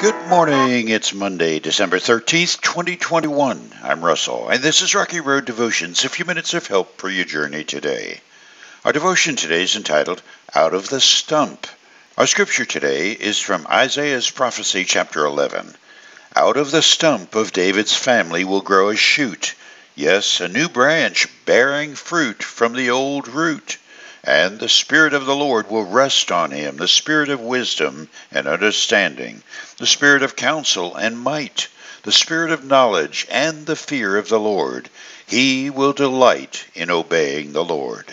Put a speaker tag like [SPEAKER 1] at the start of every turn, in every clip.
[SPEAKER 1] Good morning. It's Monday, December 13th, 2021. I'm Russell, and this is Rocky Road Devotions, a few minutes of help for your journey today. Our devotion today is entitled, Out of the Stump. Our scripture today is from Isaiah's prophecy, chapter 11. Out of the stump of David's family will grow a shoot, yes, a new branch bearing fruit from the old root. And the Spirit of the Lord will rest on him, the Spirit of wisdom and understanding, the Spirit of counsel and might, the Spirit of knowledge and the fear of the Lord. He will delight in obeying the Lord.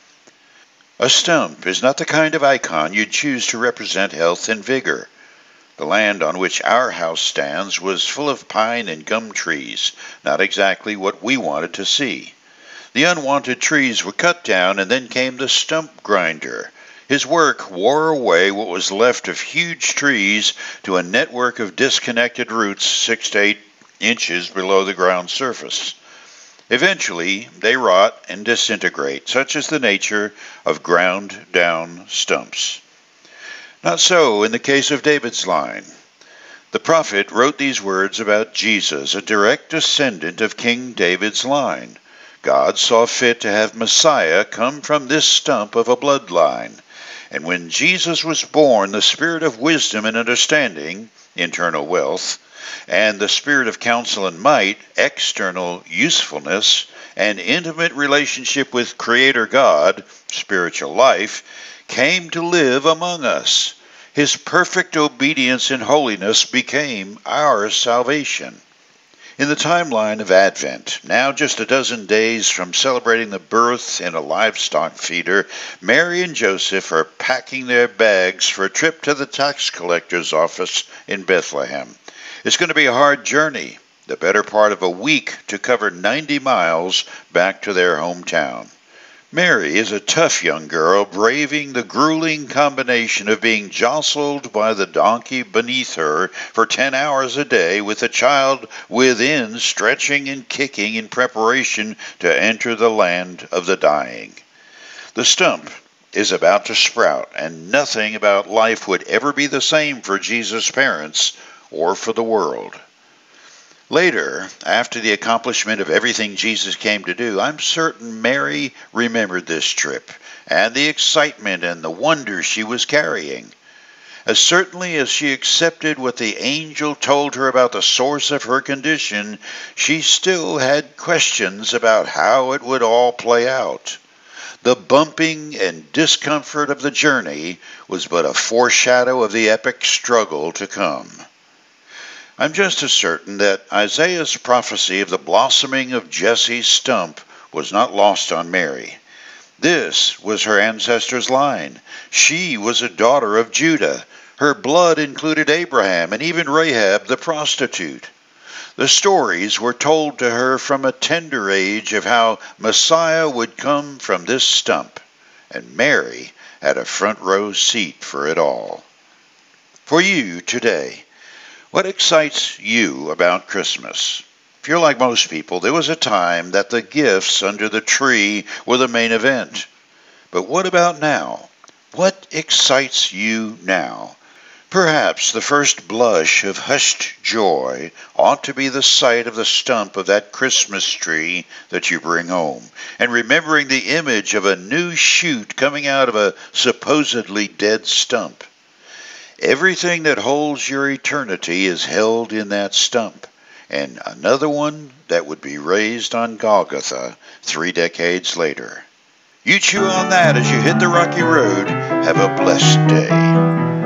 [SPEAKER 1] A stump is not the kind of icon you'd choose to represent health and vigor. The land on which our house stands was full of pine and gum trees, not exactly what we wanted to see. The unwanted trees were cut down, and then came the stump-grinder. His work wore away what was left of huge trees to a network of disconnected roots 6 to 8 inches below the ground surface. Eventually, they rot and disintegrate, such is the nature of ground-down stumps. Not so in the case of David's line. The prophet wrote these words about Jesus, a direct descendant of King David's line. God saw fit to have Messiah come from this stump of a bloodline. And when Jesus was born, the Spirit of wisdom and understanding, internal wealth, and the Spirit of counsel and might, external usefulness, and intimate relationship with Creator God, spiritual life, came to live among us. His perfect obedience and holiness became our salvation. In the timeline of Advent, now just a dozen days from celebrating the birth in a livestock feeder, Mary and Joseph are packing their bags for a trip to the tax collector's office in Bethlehem. It's going to be a hard journey, the better part of a week to cover 90 miles back to their hometown. Mary is a tough young girl, braving the grueling combination of being jostled by the donkey beneath her for 10 hours a day, with a child within stretching and kicking in preparation to enter the land of the dying. The stump is about to sprout, and nothing about life would ever be the same for Jesus' parents or for the world. Later, after the accomplishment of everything Jesus came to do, I'm certain Mary remembered this trip and the excitement and the wonder she was carrying. As certainly as she accepted what the angel told her about the source of her condition, she still had questions about how it would all play out. The bumping and discomfort of the journey was but a foreshadow of the epic struggle to come. I'm just as certain that Isaiah's prophecy of the blossoming of Jesse's stump was not lost on Mary. This was her ancestor's line. She was a daughter of Judah. Her blood included Abraham and even Rahab the prostitute. The stories were told to her from a tender age of how Messiah would come from this stump, and Mary had a front row seat for it all. For you today, what excites you about Christmas? If you're like most people, there was a time that the gifts under the tree were the main event. But what about now? What excites you now? Perhaps the first blush of hushed joy ought to be the sight of the stump of that Christmas tree that you bring home, and remembering the image of a new shoot coming out of a supposedly dead stump. Everything that holds your eternity is held in that stump, and another one that would be raised on Golgotha 3 decades later. You chew on that as you hit the rocky road. Have a blessed day.